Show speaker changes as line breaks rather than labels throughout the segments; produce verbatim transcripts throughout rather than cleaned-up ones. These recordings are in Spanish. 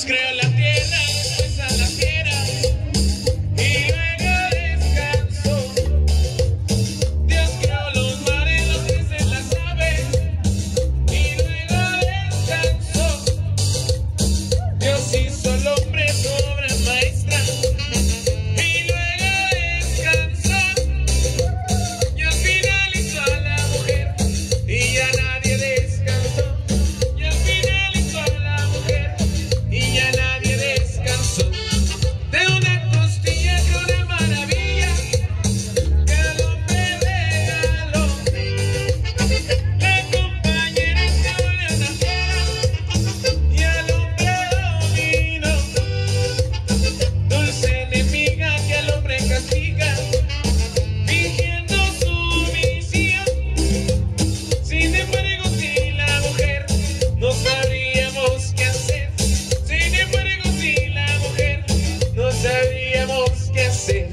creó la tierra, después a la fiera y luego descansó. Dios creó los mares, los peces, las aves y luego descansó. Dios hizo al hombre su obra maestra y luego descansó. Y al final hizo a la mujer y ya nadie descansó. Y al final hizo a la mujer y ya nadie descansó. De una costilla que una maravilla que al hombre regaló. La compañera que vuelve a nacer y al hombre dominó. Dulce enemiga que al hombre castiga, fingiendo sumisión. Sin embargo, sin la mujer no sabríamos qué hacer. Sin embargo, sin la mujer no sabríamos qué hacer.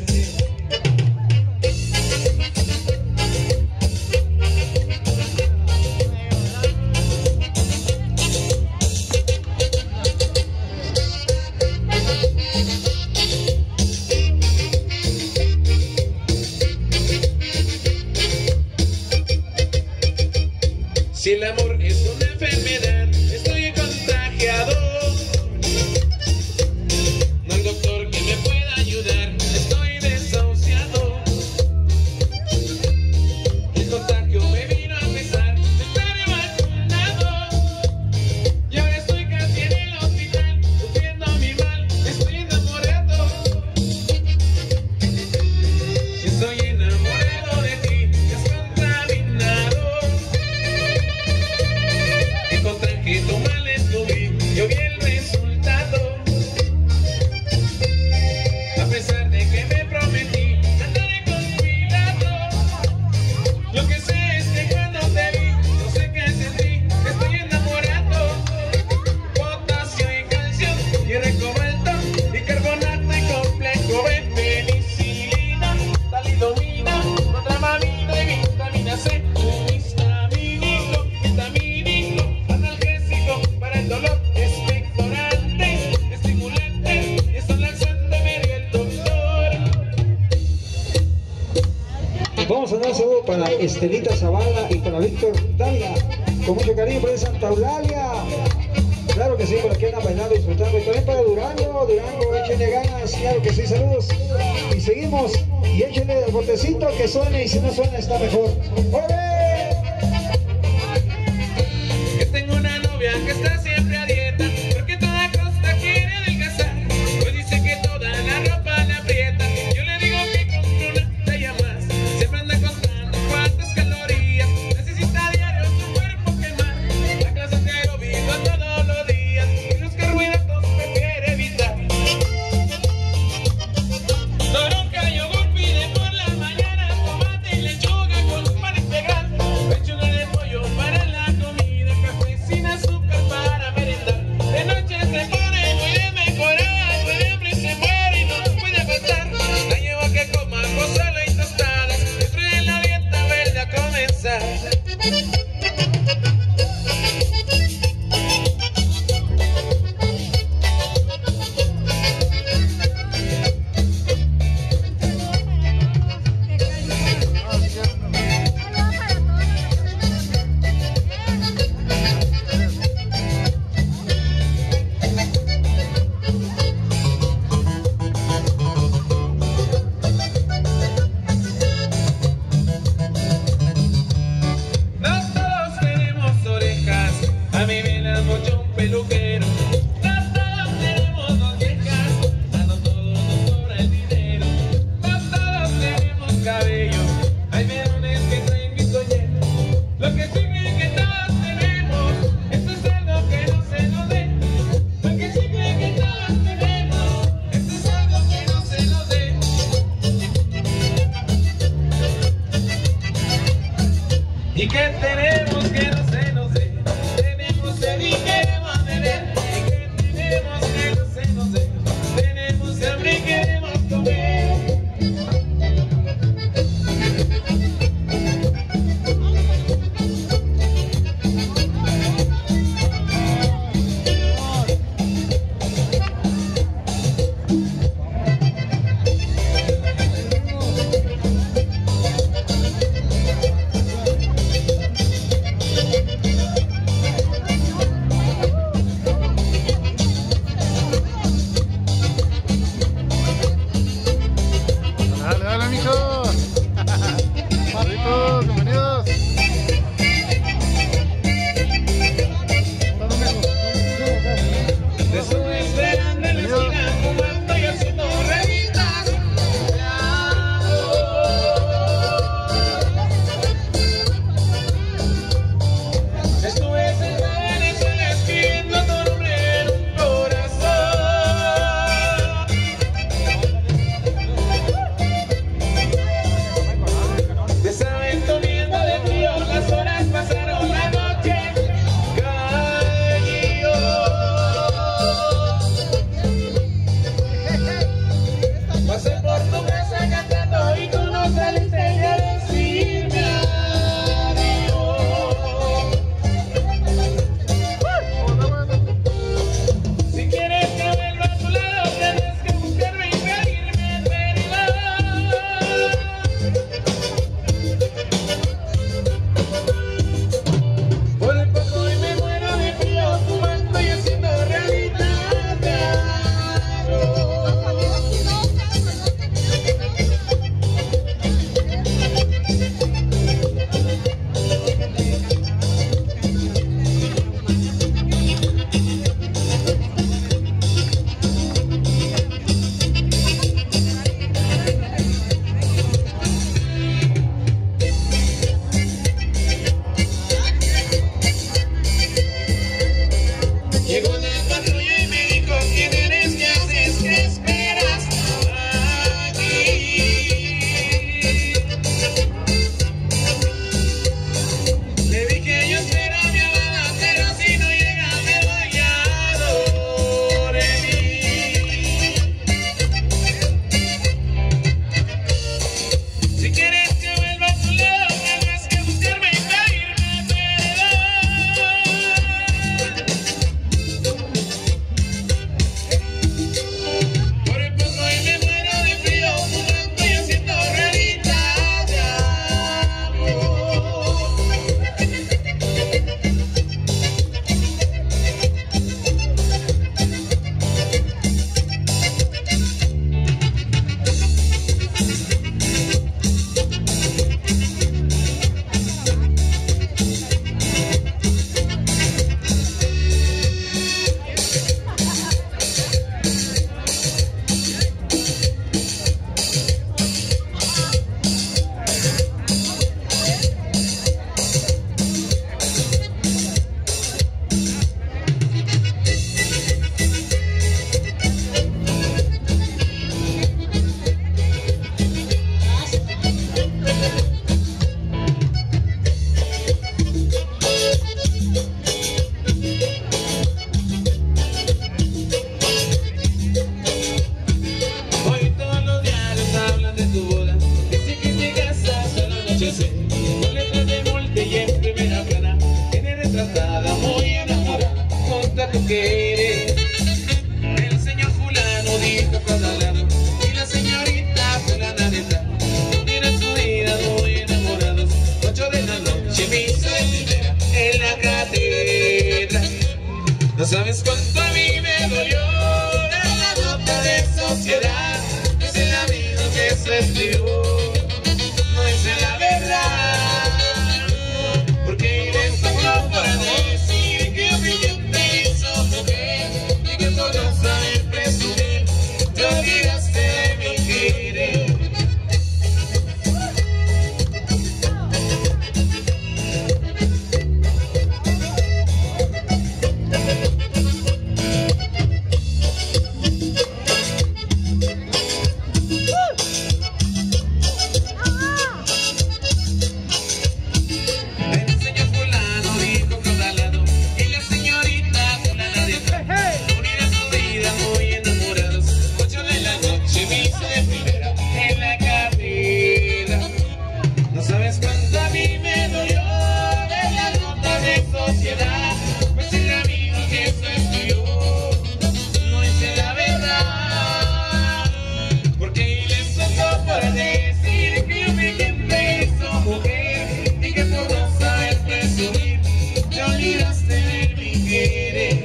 Si el amor es una enfermedad, estoy contagiado. No hay doctor que me pueda ayudar, estoy desahuciado. El contagio me vino a pesar de estar vacunado. Y ahora estoy casi en el hospital, sufriendo mi mal, estoy enamorado. Y estoy enamorado de ti, es contaminado. Encontré que tu mal descubrí, yo vi el resultado. A pesar de que me prometí, andaré con cuidado. Lo que sé es que cuando te vi, no sé qué sentí, estoy enamorado. Potasio y calcio, y cobalto, y carbonato y complejo B, penicilina, talidomida, contramamina y vitamina C, histamínico, vitamínico, analgésico para el dolor, expectorante, estimulante, y es un laxante, me dio el doctor.
Vamos a dar saludo para Estelita Zavala y para Víctor Talia. Con mucho cariño para Santa Eulalia. Claro que sí, por aquí andan bailando y disfrutando. Y también para Durango, Durango, échenle ganas. Claro que sí, saludos. Y seguimos. Y échenle el botecito que suene. Y si no suena, está mejor. ¡Órale!
Que tengo una novia que está siempre a dieta, porque a toda costa quiere adelgazar. Pues dice que toda la ropa la aprieta. Yo le digo que compre una talla más. Siempre anda contando cuántas calorías necesita diario su cuerpo quemar. La clase de aeróbico todos los días y los carbohidratos prefiere evitar. Toronja, yogur pide por la mañana, tomate y lechuga con pan integral, pechuga de pollo para la comida, café sin azúcar para merendar. De noche se pone muy desmejorada, de hambre se muere y no puede faltar. La llevo a que coma pozole y tostadas, destruye la dieta verde a comenzar. No todos tenemos orejas, a mí me las mochó un peluquero. No todos tenemos dos viejas, a no todos nos sobra el dinero. No todos tenemos cabello, hay verones que traen bisoñero. Lo que sí creen que todos tenemos, esto es algo que no se nos dé. Lo que sí creen que todos tenemos, esto es algo que no se nos dé. ¿Y qué tenemos que no se nos dé? Tenemos el y queremos tener. lo quiere. El señor fulano dijo con al lado y la señorita fulana de tal. Miren su vida muy enamorados. Ocho de la noche misa de primera en la catedral. No sabes cuánto a mí me dolió ver la nota de sociedad. Es el amigo que se escribió, no dice la verdad. Porque eres solo para decir que opinión te hizo mujer y que por no saber presumir te olvidaste de mi querer. Pues el amigo que se escribió no dice la verdad, porque él es solo para decir que yo me te hizo mujer y que por no saber presumir te olvidaste de mi querer.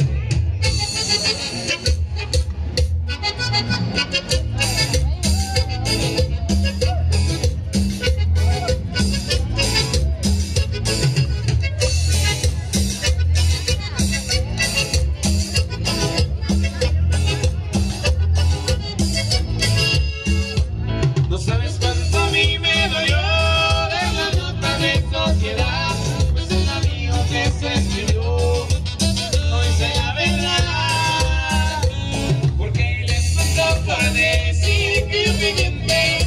Pues el amigo que se escribió no dice la verdad, porque él es solo para decir que yo me